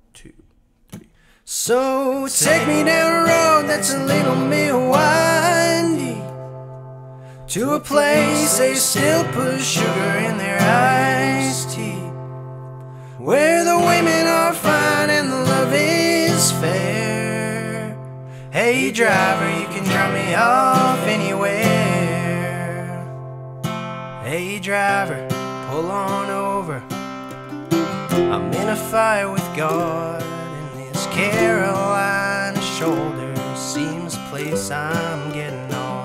2, 3. So take me down a road that's a little bit windy, to a place they still put sugar in their iced tea, where the women are fine and the love is fair. Hey driver, you can drop me off anywhere. Hey driver, pull on over. I'm in a fight with God, and this Carolina shoulder seems the place I'm getting on.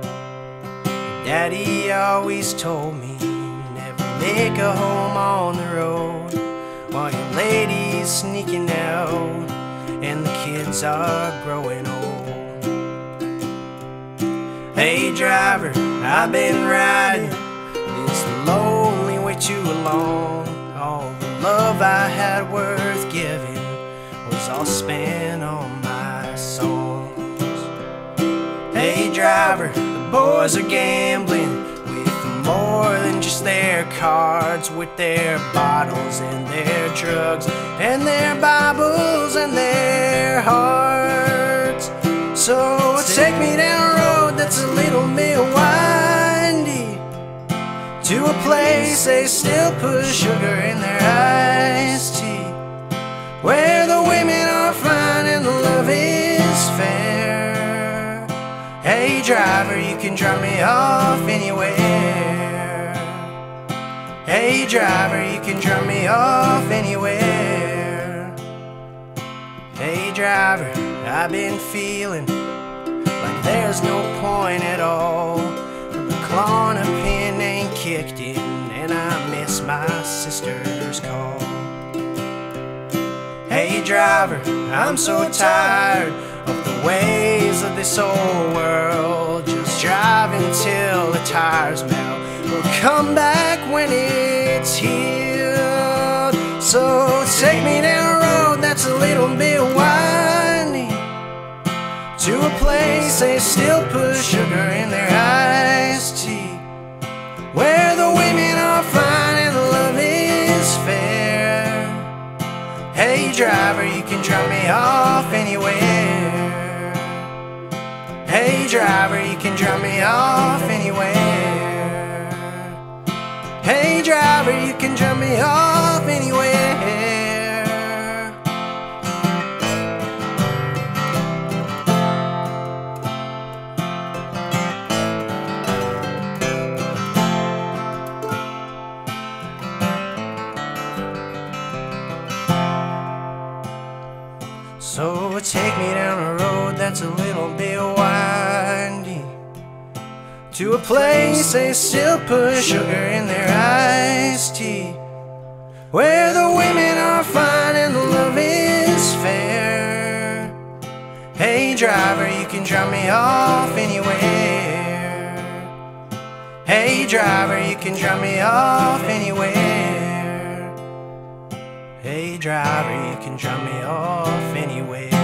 Daddy always told me, never make a home on the road while your lady's sneaking out and the kids are growing old. Hey driver, I've been riding this lonely way too long. All the love I had worth giving was all spent on my songs. Hey driver, the boys are gambling with more than just their cards, with their bottles and their drugs and their Bibles and their hearts. So take me down a road that's a little bit windy, to a place they still put sugar in their iced tea, where the women are fine and the love is fair. Hey driver, you can drop me off anywhere. Hey driver, you can drop me off anywhere. Hey driver, I've been feeling like there's no point at all. The corner pin ain't kicked in and I miss my sister's call. Hey driver, I'm so tired of the ways of this old world. Just driving till the tires melt, we'll come back when it's healed. So take me down a road that's a little bit windy, to a place they still put sugar in their iced tea, where the women are fine and the love is fair. Hey driver, you can drop me off anywhere. Hey driver, you can drop me off anywhere. Hey driver, you can drop me off anywhere. So take me down a road that's a little bit windy, to a place they still put sugar in their iced tea, where the women are fine and the love is fair. Hey driver, you can drop me off anywhere. Hey driver, you can drop me off anywhere. Hey driver, you can drop me off anywhere.